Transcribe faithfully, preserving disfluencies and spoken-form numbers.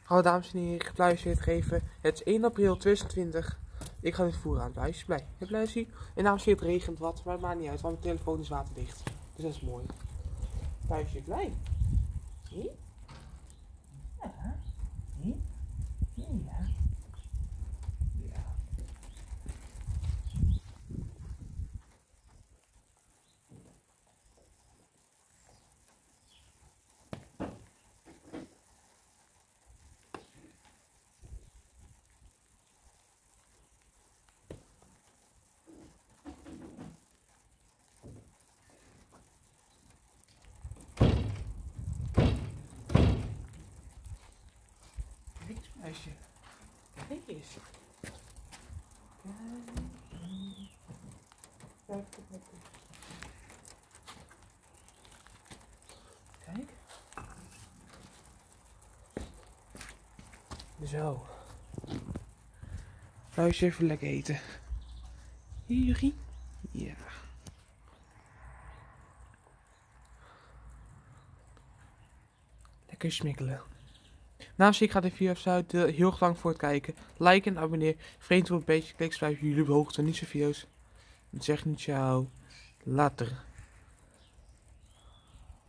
Hallo dames en heren, ik ga pluisje geven. Het is één april tweeduizend twintig. Ik ga dit voeren aan het pluisje. Blij. Het pluisje. En dames en heren, het regent wat, maar het maakt niet uit, want mijn telefoon is waterdicht. Dus dat is mooi. Pluisje blij. Zie? Ja. Zie? Ja. Ja. Kijk eens, pluisje. Kijk eens. Kijk. Kijk. Kijk. Zo. Pluisje even lekker eten. Hier. Ja. Lekker smikkelen. Namens ik ga de video afsluiten. Heel erg bedankt voor het kijken. Like en abonneer. Vreemd voor een beetje kliks blijven jullie op de hoogte van nieuwe video's. Dan zeg ik ciao. Later.